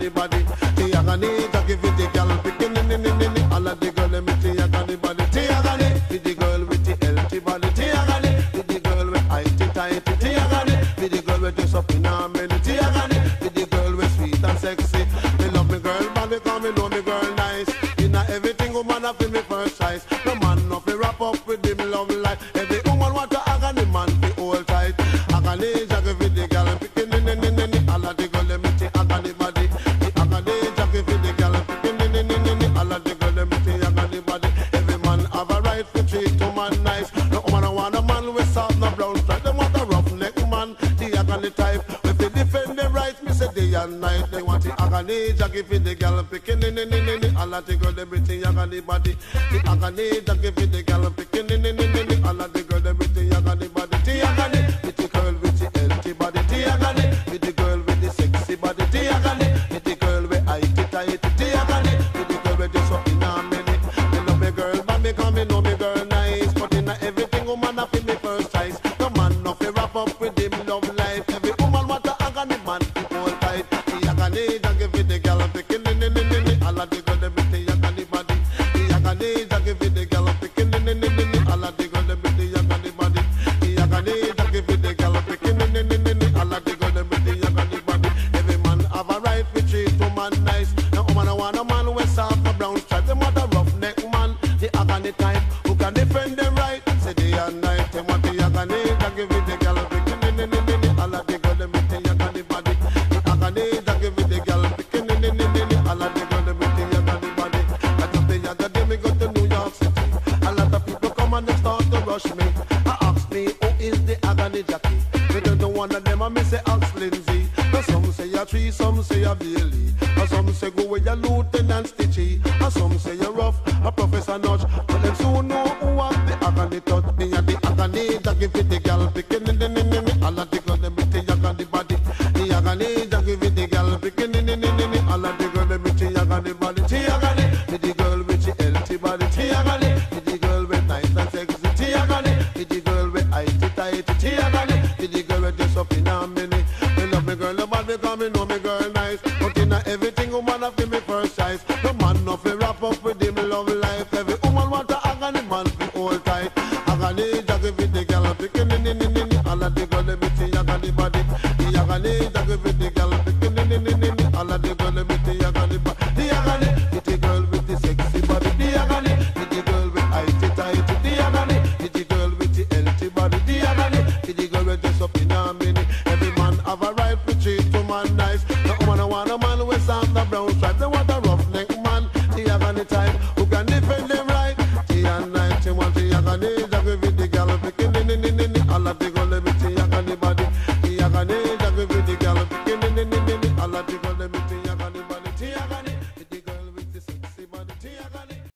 the body. The agony, Jackie with the girl picking in. All of the girl let me the agony body. The agony with the girl with the healthy body. The agony with the girl with tight. The agony with the girl with dress up in a minute. The agony with the girl with sweet and sexy. Me love me girl, but because me know me girl nice. Inna everything woman have me first choice. No man no fi wrap up with him love life. Every woman want to agony man fi hold tight. Agony Jackie with the girl picking in. All of the girl let me the agony body. The agony Jackie with the girl picking in. All of the girl let me the agony body. Every man have a right to treat woman nice. No woman want a man with soft no brown stripe. They want a roughneck man, the agony type. If they defend their rights, me say day and night. They want the agony Jackie with the girl picking in. All of the girl let me the agony body. The agony Jackie with the girl picking in. All of the girl let me the agony body. The agony with the girl with the healthy body. The agony with the girl with the sexy body. The agony with the girl with tight. The agony with the girl with just up in a minute. Me love me girl, but me come me know me girl nice. But in everything woman have me first choice. No man no fi wrap up with him love life. Every woman want a agony man fi hold tight. The agony Jackie with the girl picking in. All of the girl them with the agony body. The agony Jackie with the girl picking in. All of the girl them with the agony body. The agony Jackie with the girl picking in. All of the girl them with the agony body. Every man have a right to treat woman nice. No woman want a man with soft no brown stripe. Them want a roughneck man, the agony type who can defend them right. Say day and night. Them want the agony Jackie with the girl picking in. All of the girl them with the agony body. The agony Jackie with the girl picking in. All of the girl them with the agony body. I just the agony me go to New York City. A lot of people come and they start to rush me. I ask me who is the agony Jackie. Me don't know one of them and me say ask Lindsay. Now some say a tree, some say a Bailey. And some say go with your Lieutenant Stitchy. And some say you're rough, a Professor Notch. But them soon know who have the agony touch. Me and the agony Jackie with the girl picking in. All of the girl them with the agony body. The agony Jackie with the girl picking in. All of the girl them with the agony body. The agony with the girl with the healthy body. The agony with the girl with nice and sexy. The agony with the girl with tight. The agony with the girl with just up in a minute. Me love me girl, but because me know me girl nice. But in everything woman have me first choice. No man no fi wrap up with him love life. Every woman want a agony man fi hold tight. Agony Jackie with the girl picking in. All of the girl let me the agony body. The agony Jackie with the girl picking in. All of the girl let me the agony body. The agony with the girl with the sexy body. The agony with the girl with tight. The agony with the girl with the healthy body. The agony with the girl with dress up in a minute. Every man have a right to treat woman nice. No woman want a man with soft no brown stripe. They want